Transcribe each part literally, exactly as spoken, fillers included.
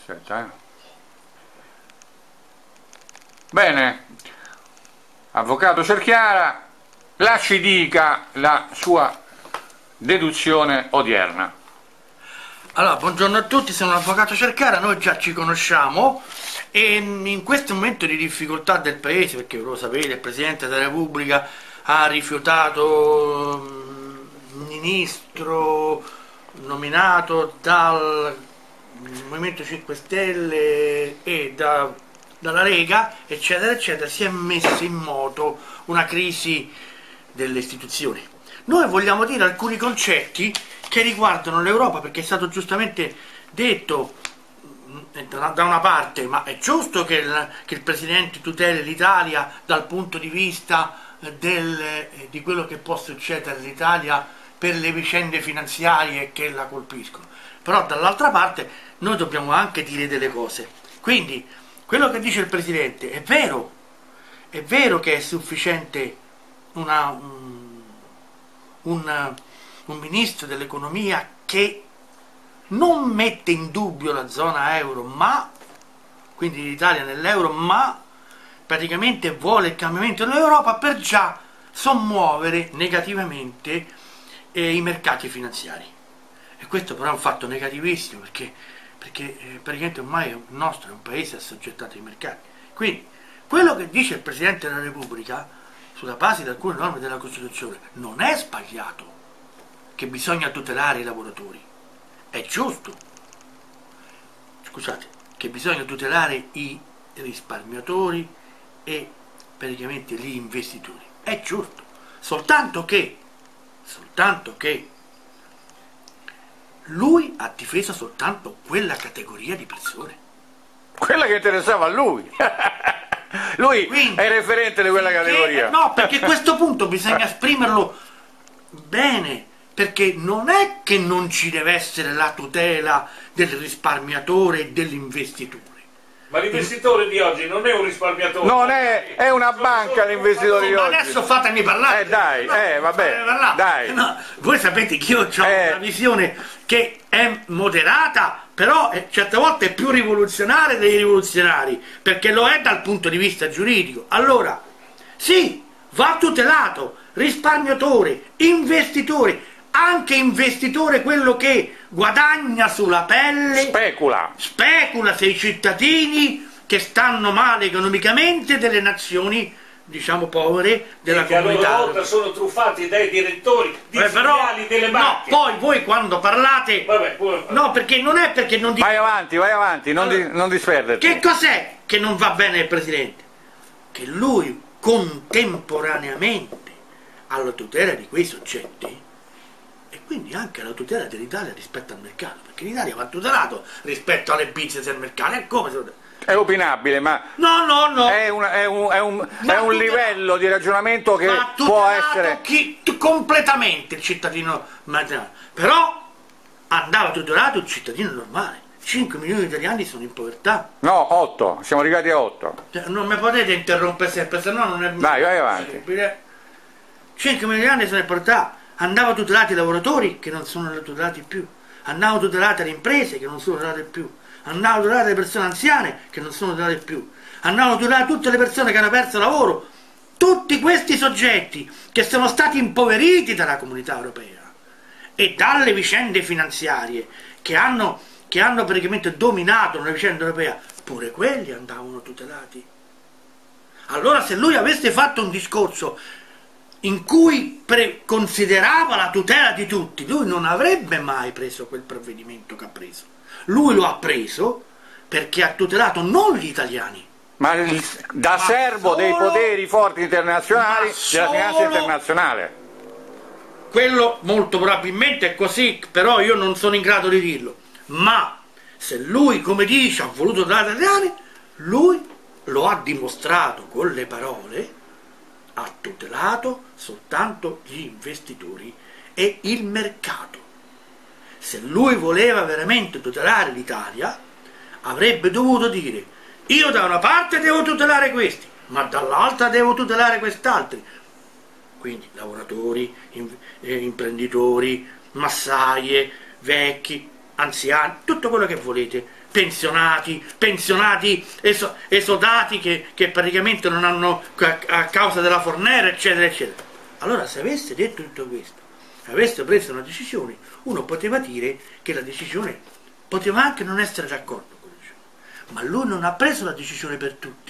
Aspetta, eh. Bene, avvocato Cerchiara, lasci dica la sua deduzione odierna. Allora, buongiorno a tutti, sono l'avvocato Cerchiara, noi già ci conosciamo e in questo momento di difficoltà del Paese, perché lo sapete, il Presidente della Repubblica ha rifiutato un ministro nominato dal Movimento cinque Stelle e da, dalla Lega, eccetera, eccetera, si è messa in moto una crisi delle istituzioni. Noi vogliamo dire alcuni concetti che riguardano l'Europa, perché è stato giustamente detto da una parte, ma è giusto che il, che il Presidente tuteli l'Italia dal punto di vista del, di quello che può succedere all'Italia per le vicende finanziarie che la colpiscono, però dall'altra parte noi dobbiamo anche dire delle cose. Quindi quello che dice il Presidente è vero, è vero che è sufficiente una, un, un, un ministro dell'economia che non mette in dubbio la zona euro, ma quindi l'Italia nell'euro, ma praticamente vuole il cambiamento dell'Europa per già sommuovere negativamente eh, i mercati finanziari. E questo però è un fatto negativissimo, perché, perché eh, praticamente ormai il nostro è un paese assoggettato ai mercati. Quindi quello che dice il Presidente della Repubblica sulla base di alcune norme della Costituzione non è sbagliato, che bisogna tutelare i lavoratori, è giusto, scusate, che bisogna tutelare i risparmiatori e praticamente gli investitori, è giusto, soltanto che soltanto che lui ha difeso soltanto quella categoria di persone, quella che interessava a lui. Lui quindi, è il referente di quella categoria. Che, no, perché a questo punto bisogna esprimerlo bene, perché non è che non ci deve essere la tutela del risparmiatore e dell'investitore. Ma l'investitore di oggi non è un risparmiatore. Non è, è una banca l'investitore di Ma oggi. adesso fatemi parlare. Eh dai, no, eh vabbè, dai. No, voi sapete che io ho Eh. una visione che è moderata, però eh, certe volte è più rivoluzionaria dei rivoluzionari, perché lo è dal punto di vista giuridico. Allora, sì, va tutelato risparmiatore, investitore, anche investitore quello che guadagna sulla pelle, Specula. specula se i cittadini che stanno male economicamente delle nazioni, diciamo, povere della che a comunità. loro volta sono truffati dai direttori di Eh, però, filiali delle no, banche. poi voi quando parlate, Vabbè, pure... no, perché non è perché non dite. Vai avanti, vai avanti, non, Allora, di, non disperderti. Che cos'è che non va bene il Presidente? Che lui contemporaneamente alla tutela di quei soggetti e quindi anche alla tutela dell'Italia rispetto al mercato, perché l'Italia va tutelato rispetto alle bizze del mercato, è come se... È opinabile, ma No, no, no. è un, è un, è un, Ma è un tutela- livello di ragionamento che Ma può tutelato essere... chi, t- completamente il cittadino marginale, però andava tutelato il cittadino normale. cinque milioni di italiani sono in povertà. No, otto, siamo arrivati a otto. Cioè, non mi potete interrompere sempre, se no non è... Vai, vai avanti. cinque milioni di italiani sono in povertà. Andava tutelati i lavoratori che non sono tutelati più, andavano tutelate le imprese che non sono tutelate più, andavano tutelate le persone anziane che non sono tutelate più, andavano tutelate tutte le persone che hanno perso lavoro, tutti questi soggetti che sono stati impoveriti dalla comunità europea e dalle vicende finanziarie che hanno, che hanno praticamente dominato la vicenda europea, pure quelli andavano tutelati. Allora se lui avesse fatto un discorso in cui considerava la tutela di tutti, lui non avrebbe mai preso quel provvedimento che ha preso. Lui lo ha preso perché ha tutelato non gli italiani, Ma il, da Ma servo solo- dei poteri forti internazionali, ma della finanza solo- internazionale. quello molto probabilmente è così, però io non sono in grado di dirlo. Ma se lui, come dice, ha voluto tutelare gli italiani, lui lo ha dimostrato con le parole, ha tutelato soltanto gli investitori e il mercato. Se lui voleva veramente tutelare l'Italia, avrebbe dovuto dire: io da una parte devo tutelare questi, ma dall'altra devo tutelare quest'altri. Quindi lavoratori, imprenditori, massaie, vecchi, anziani, tutto quello che volete, pensionati, pensionati eso, esodati che, che praticamente non hanno a, a causa della Fornero, eccetera, eccetera. Allora, se avesse detto tutto questo, avesse preso una decisione, uno poteva dire che la decisione poteva anche non essere d'accordo con lui, ma lui non ha preso la decisione per tutti.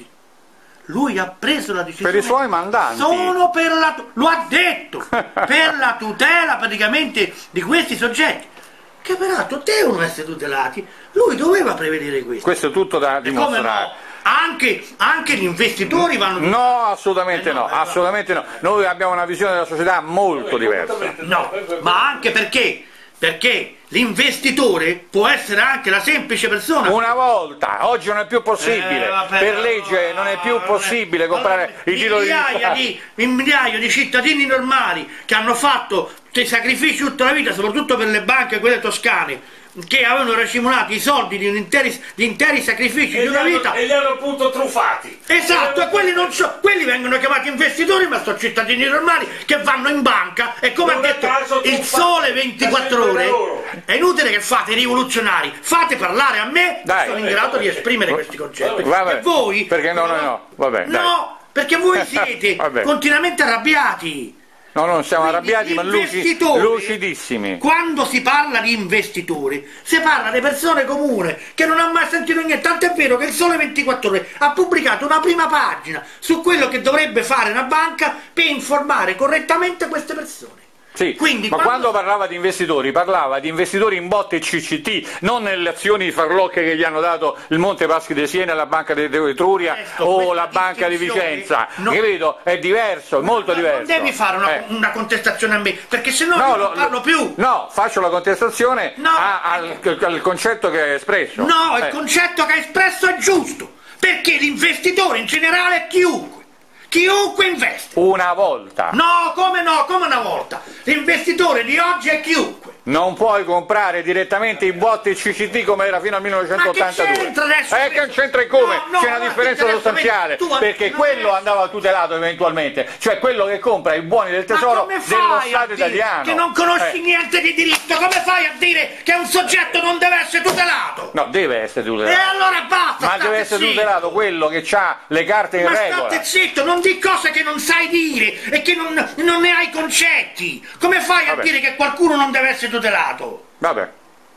Lui ha preso la decisione per i suoi mandanti. Sono per la, lo ha detto, per la tutela praticamente di questi soggetti, che peraltro devono essere tutelati. Lui doveva prevedere questo. Questo è tutto da dimostrare. No? Anche, anche gli investitori vanno... No, assolutamente eh no, no, eh no. assolutamente no. Noi abbiamo una visione della società molto diversa. No, ma anche perché? Perché l'investitore può essere anche la semplice persona. Una volta, oggi non è più possibile, Eh, vabbè, per no, legge non è più non è- possibile comprare Allora, i titoli di migliaia Stato. di, migliaia di cittadini normali che hanno fatto dei sacrifici tutta la vita, soprattutto per le banche, quelle toscane, che avevano racimolato i soldi di, un interi, di interi sacrifici E di li, una hanno, vita. e li hanno appunto truffati. Esatto, e quelli, non so, quelli vengono chiamati investitori, ma sono cittadini normali che vanno in banca e, come Non ha a detto caso il truffa- Sole ventiquattro è sempre ore, loro. è inutile che fate i rivoluzionari, fate parlare a me, Dai. sono in grado di esprimere questi concetti. Vabbè, E voi? perché no, no, no, vabbè, dai. No, perché voi siete Vabbè. continuamente arrabbiati. No, non siamo Quindi arrabbiati, ma luci- l'investitore, lucidissimi. Quando si parla di investitori, si parla di persone comuni che non hanno mai sentito niente. Tanto è vero che il Sole ventiquattro Ore ha pubblicato una prima pagina su quello che dovrebbe fare una banca per informare correttamente queste persone. Sì, Quindi, ma quando- quando parlava di investitori, parlava di investitori in botte e C C T, non nelle azioni farlocche che gli hanno dato il Monte Paschi di Siena, la Banca di Etruria Questo, o questa la Banca di distinzione Vicenza. non- Capito? È diverso, è molto Non diverso. devi fare una, Eh. una contestazione a me, perché se no, No, io lo- non parlo più. No, faccio la contestazione No. a- al, al concetto che hai espresso. No, il Eh. concetto che hai espresso è giusto, perché l'investitore in generale è chiunque. Chiunque investe. Una volta. No, come no, come una volta. L'investitore di oggi è chiunque. Non puoi comprare direttamente i botti C C T come era fino al millenovecentottantadue. Ma che c'entra adesso? Eh, che non c'entra in come? No, no, C'è una ma differenza che sostanziale, tu- perché no, quello adesso- andava tutelato eventualmente, cioè quello che compra i buoni del Ma tesoro come dello fai a Stato dire italiano. che non conosci Eh. niente di diritto? Come fai a dire che un soggetto non deve essere tutelato? No, deve essere E tutelato. allora basta, Ma state deve essere zitto. tutelato quello che ha le carte in Ma regola. state zitto, non di cose che non sai dire e che non, non ne hai concetti. Come fai a Vabbè. dire che qualcuno non deve essere tutelato? Vabbè.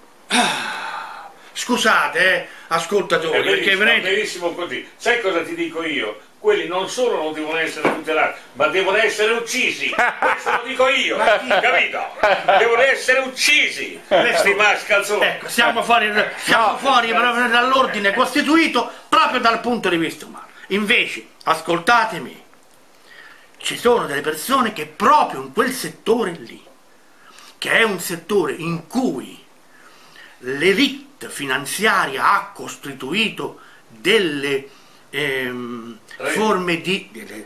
Scusate, eh, ascoltatori, È perché benissimo, è veramente... benissimo così. Sai cosa ti dico io? Quelli non solo non devono essere tutelati, ma devono essere uccisi. Questo lo dico io, capito? Devono essere uccisi. Questi mascalzoni. Ecco, siamo fuori, siamo No. fuori proprio dall'ordine costituito proprio dal punto di vista umano. Invece, ascoltatemi, ci sono delle persone che proprio in quel settore lì, che è un settore in cui l'elite finanziaria ha costituito delle ehm, forme di... Delle,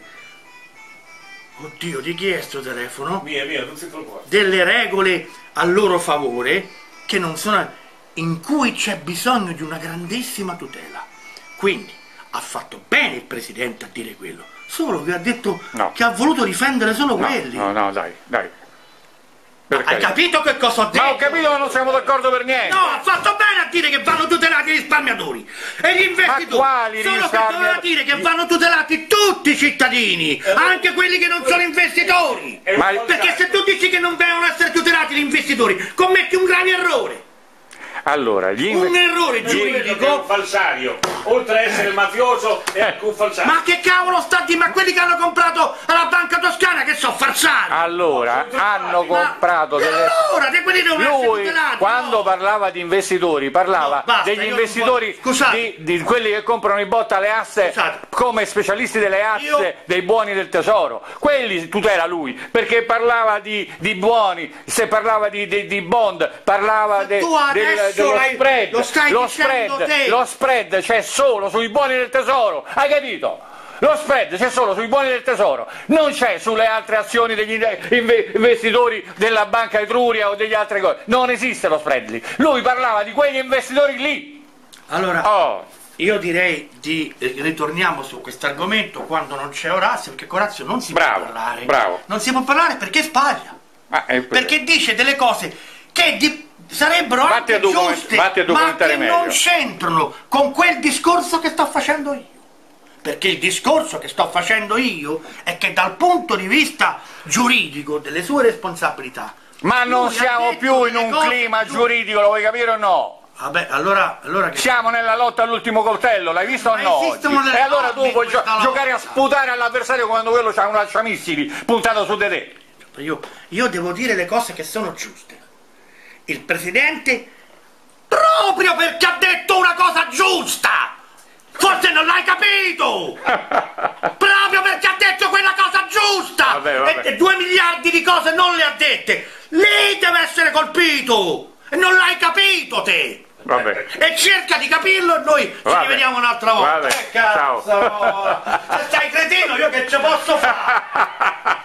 oddio, di chi è sto telefono? Mia, mia, non si preoccupare. Delle regole a loro favore che non sono, in cui c'è bisogno di una grandissima tutela. Quindi ha fatto bene il Presidente a dire quello, solo che ha detto No. che ha voluto difendere solo No, quelli. no, no, dai, dai. Per Hai carità. capito che cosa ho detto? Ma ho capito che non siamo d'accordo per niente. No, ha fatto bene a dire che vanno tutelati i risparmiatori e gli investitori. Ma quali Solo che risparmiatori? doveva dire che vanno tutelati tutti i cittadini, anche quelli che non sono investitori. È un Ma- falsario. Perché se tu dici che non devono essere tutelati gli investitori, commetti un grave errore. Allora, gli inve- Un errore Io credo che è un giuridico. falsario, oltre a essere mafioso è anche un falsario. Ma che cavolo sta di? Ma quelli che hanno comprato alla banca toscana che so falsari. Allora, hanno Ma- comprato e delle... allora, di quelli devono essere Lui, tutelati, quando no? parlava di investitori, parlava No, basta, degli io non investitori, voglio- Scusate. di, di quelli che comprano i bot alle asse Scusate. come specialisti delle asse Io- dei buoni del tesoro. Quelli tutela lui, perché parlava di, di buoni, se parlava di, di- di bond, parlava Ma de- tu del- adesso dello l'hai- spread. lo stai lo dicendo spread, te. lo spread c'è solo sui buoni del tesoro, hai capito? Lo spread c'è solo sui buoni del tesoro, non c'è sulle altre azioni degli inve- investitori della Banca Etruria o degli altre cose, non esiste lo spread lì. Lui parlava di quegli investitori lì. Allora, Oh, io direi di eh, ritorniamo su questo argomento quando non c'è Orazio, perché con Orazio non si Bravo, può parlare. bravo. Non si può parlare perché sbaglia. ah, è- Perché dice delle cose che di- sarebbero Vatti anche a document- giuste, vatti a ma documentare che meglio. non c'entrano con quel discorso che sto facendo io. Perché il discorso che sto facendo io è che dal punto di vista giuridico delle sue responsabilità... Ma non lui ha siamo detto più in delle un cose clima giuste. giuridico, lo vuoi capire o no? Vabbè, allora... allora che... Siamo nella lotta all'ultimo coltello, l'hai visto o Ma no? esistono oggi? delle E allora tu norme in puoi gio- questa giocare a lotta. sputare all'avversario quando quello c'ha un lanciamissili puntato su di te. Io, io devo dire le cose che sono giuste. Il Presidente, proprio perché ha detto una cosa giusta, forse non l'hai capito! Proprio perché ha detto quella cosa giusta! Vabbè, vabbè. E, e due miliardi di cose non le ha dette! Lei deve essere colpito! E non l'hai capito te! Vabbè. E cerca di capirlo e noi ci Vabbè. rivediamo un'altra volta! Vabbè. Eh, cazzo! Ciao. Se stai cretino, io che ci posso fare?